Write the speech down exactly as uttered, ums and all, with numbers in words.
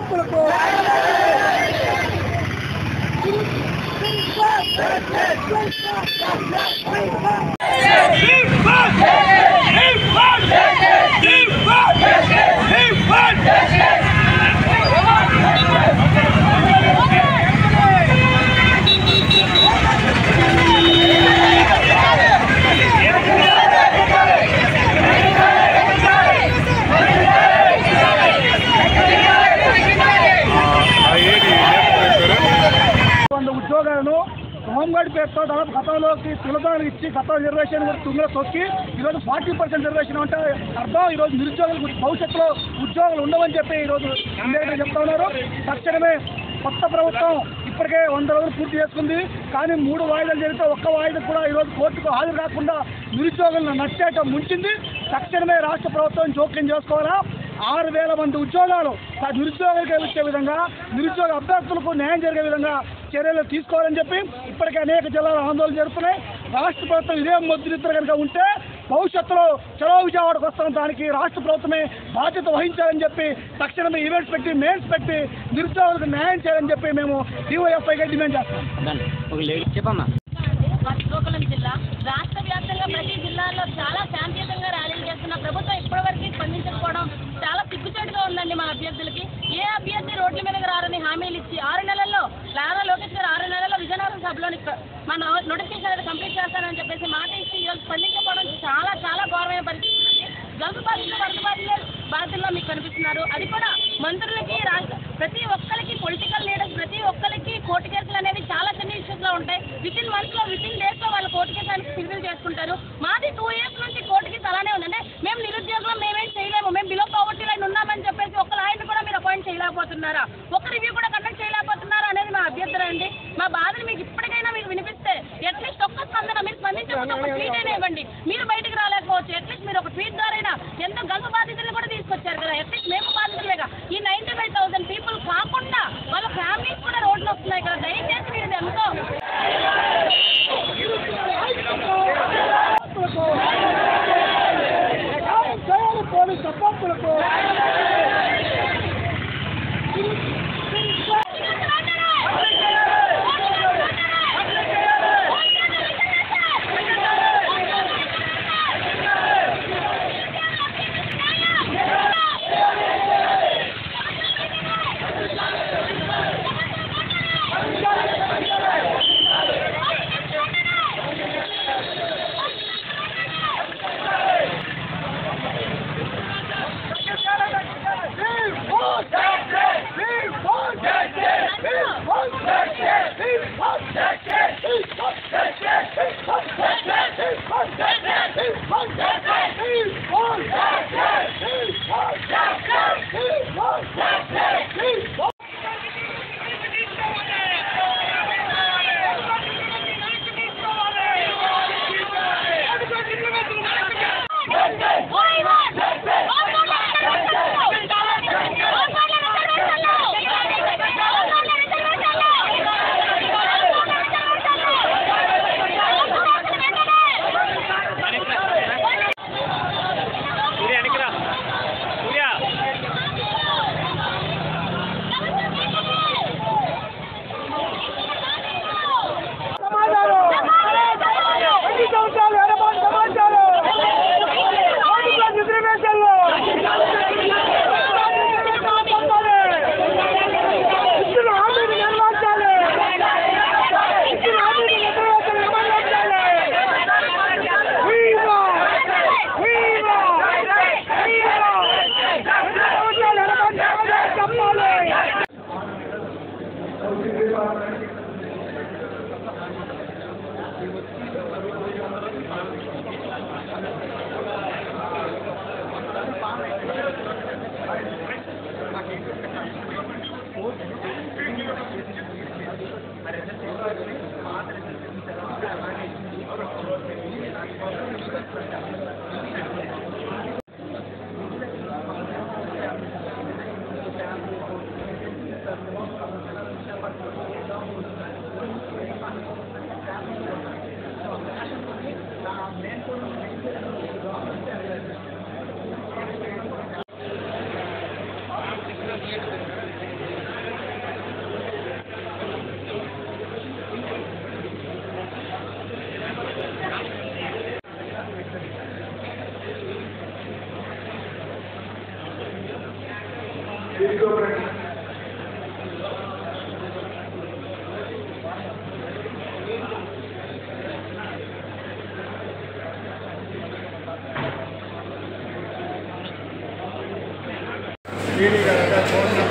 సపోర్టులకు ఉద్యోగాలను హోంగార్డ్ పేరుతో దాదాపు గతంలోకి తులదాలు ఇచ్చి గత రిజర్వేషన్ కూడా తుంగలో తొక్కి ఈరోజు ఫార్టీ పర్సెంట్ రిజర్వేషన్ అంటే అర్థం ఈరోజు నిరుద్యోగులకు భవిష్యత్తులో ఉద్యోగాలు ఉండవని చెప్పి ఈరోజు అందరికీ చెప్తా ఉన్నారు. తక్షణమే కొత్త ప్రభుత్వం ఇప్పటికే వంద రోజులు పూర్తి చేసుకుంది. కానీ మూడు వాయిదాలు జరిగితే ఒక్క వాయిదా కూడా ఈరోజు కోర్టుకు హాజరు కాకుండా నిరుద్యోగులను నచ్చేట ముంచింది. తక్షణమే రాష్ట్ర ప్రభుత్వం జోక్యం చేసుకోవాలా. ఆరు వేల మంది ఉద్యోగాలు నిరుద్యోగులకు ఇచ్చే విధంగా నిరుద్యోగ అభ్యర్థులకు న్యాయం జరిగే విధంగా చర్యలు తీసుకోవాలని చెప్పి ఇప్పటికే అనేక జిల్లాలు ఆందోళన జరుగుతున్నాయి. రాష్ట్ర ప్రభుత్వం ఇదే ముద్రిద్ర కనుక ఉంటే భవిష్యత్తులో చలో విజయవాడకు వస్తున్న దానికి రాష్ట్ర ప్రభుత్వమే బాధ్యత వహించాలని చెప్పి తక్షణమే ఈవెంట్స్ పెట్టి మెయిన్స్ పెట్టి నిరుద్యోగులకు న్యాయం చేయాలని చెప్పి మేము డివైఎఫ్ఐగా డిమాండ్ చేస్తాం. శ్రీకాకుళం జిల్లా రాష్ట్ర వ్యాప్తంగా ప్రతి జిల్లాలో చాలా శాంతియుతంగా ర్యాలీలు చేస్తున్న ప్రభుత్వం ఇప్పటివరకు స్పందించకపోవడం చాలా సిగ్గుచేటుగా ఉందండి. మా అభ్యర్థులకి ఏ అభ్యర్థి రోడ్ల మీదకి రారని హామీలు ఇచ్చి ఆరు నెలల్లో నారా లోకేష్ గారు ఆరు నెలల్లో విజయనగరం సభలోని మన నోటిఫికేషన్ అనేది కంప్లీట్ చేస్తానని చెప్పేసి మాట ఇచ్చి ఈరోజు స్పందించకపోవడం చాలా చాలా ఘోరమైన పరిస్థితి ఉంది. గల్ఫ్ బాధితులు వరద బాధితులు బాధితుల్లో మీకు కనిపిస్తున్నారు. అది కూడా మంత్రులకి రాష్ట్ర ప్రతి ఒక్కరికి పొలిటికల్ లీడర్స్ ప్రతి ఒక్కరికి కోర్టు కేసులు అనేవి చాలా చిన్న ఇష్యూస్ లో ఉంటాయి. విత్ ఇన్ మంత్స్ లో విత్ ఇన్ డేస్ లో వాళ్ళు కోర్టు కేసానికి సివిల్ చేసుకుంటారు. మాది టూ ఇయర్స్ నుంచి కోర్టు కేసు అలానే ఉందంటే మేము నిరుద్యోగంలో మేమేం చేయలేము, మేము బిలో పవర్టీ లైన్ ఉన్నామని చెప్పేసి ఒక లాయర్ని కూడా మీరు అపాయింట్ చేయలేకపోతున్నారా, ఒక రివ్యూ కూడా కండక్ట్ చేయలేకపోతున్నారా అనేది మా అభ్యర్థన అండి. మా బాధలు మీకు ఇప్పటికైనా మీకు వినిపిస్తే అట్లీస్ట్ ఒక్క స్పందన మీరు స్పందించకపోతే ఒక ట్వీట్ అయినా ఇవ్వండి. మీరు బయటకు రాలేకపోవచ్చు, అట్లీస్ట్ మీరు ఒక ట్వీట్ ద్వారా ఎంతో గల్ఫ్ బాధితులు కూడా తీసుకొచ్చారు కదా, అట్లీస్ట్ మేము బాధితులేగా ఈ నైన్టీ ఫైవ్ థౌసండ్ పీపుల్ కాకుండా వాళ్ళ ఫ్యామిలీస్ కూడా రోడ్లు వస్తున్నాయి కదా. దయచేసి మీరు ఎంతో పోలీస్ సపోర్టులకు Really,